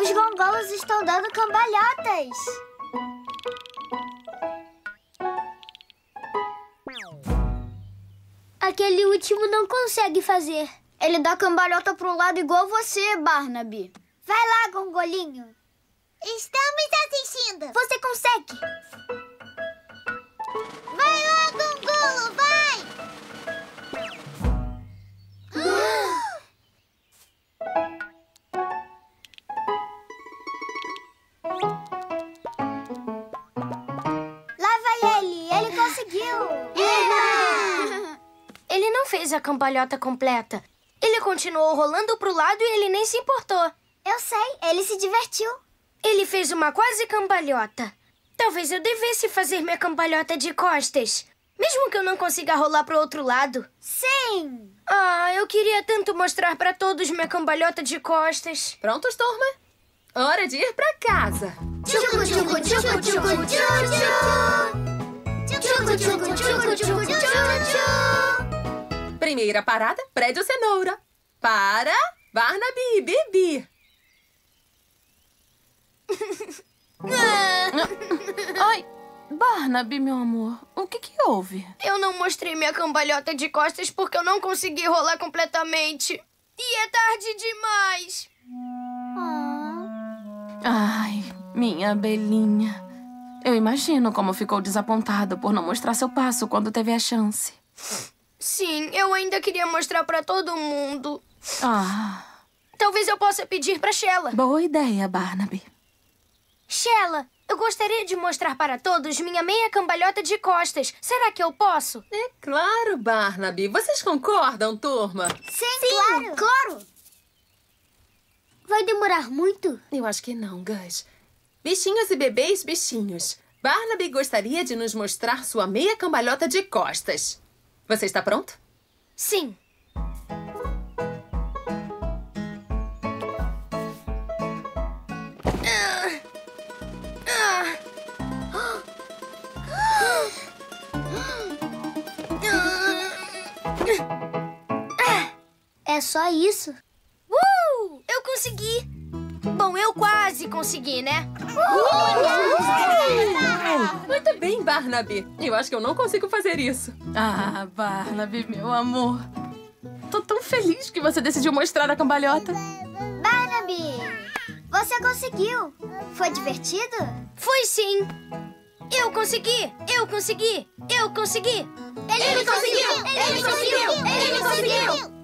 Os gongolos estão dando cambalhotas. Aquele último não consegue fazer. Ele dá cambalhota pro lado igual você, Barnaby. Vai lá, gongolinho. Estamos assistindo. Você consegue. Vai lá, gongolo, vai! Lá vai ele. Ele conseguiu. Ele não fez a cambalhota completa. Ele continuou rolando pro lado e ele nem se importou. Eu sei, ele se divertiu. Ele fez uma quase cambalhota. Talvez eu devesse fazer minha cambalhota de costas. Mesmo que eu não consiga rolar pro outro lado. Sim! Ah, eu queria tanto mostrar pra todos minha cambalhota de costas. Prontos, turma? Hora de ir pra casa. Tchucu, tchucu, tchucu, tchucu, tchucu. Tchucu, tchucu, tchucu, tchucu, tchucu. Primeira parada, prédio cenoura. Para Barnaby e Bibi. Ai, Barnaby, meu amor, o que houve? Eu não mostrei minha cambalhota de costas porque eu não consegui rolar completamente. E é tarde demais. Ai, minha abelhinha. Eu imagino como ficou desapontado por não mostrar seu passo quando teve a chance. Sim, eu ainda queria mostrar pra todo mundo. Ah, Talvez eu possa pedir pra Sheila. boa ideia, Barnaby. Sheila, eu gostaria de mostrar para todos minha meia cambalhota de costas. Será que eu posso? É claro, Barnaby. Vocês concordam, turma? Sim, claro. Vai demorar muito? Eu acho que não, Gus. Bichinhos e bebês bichinhos. Barnaby gostaria de nos mostrar sua meia cambalhota de costas. Você está pronto? Sim. É só isso? Eu consegui! Bom, eu quase consegui, né? Muito bem, Barnaby. Eu acho que eu não consigo fazer isso. Ah, Barnaby, meu amor. Tô tão feliz que você decidiu mostrar a cambalhota. Barnaby, você conseguiu. Foi divertido? Foi sim! Eu consegui! Eu consegui! Eu consegui! Ele conseguiu! Ele conseguiu! Ele conseguiu!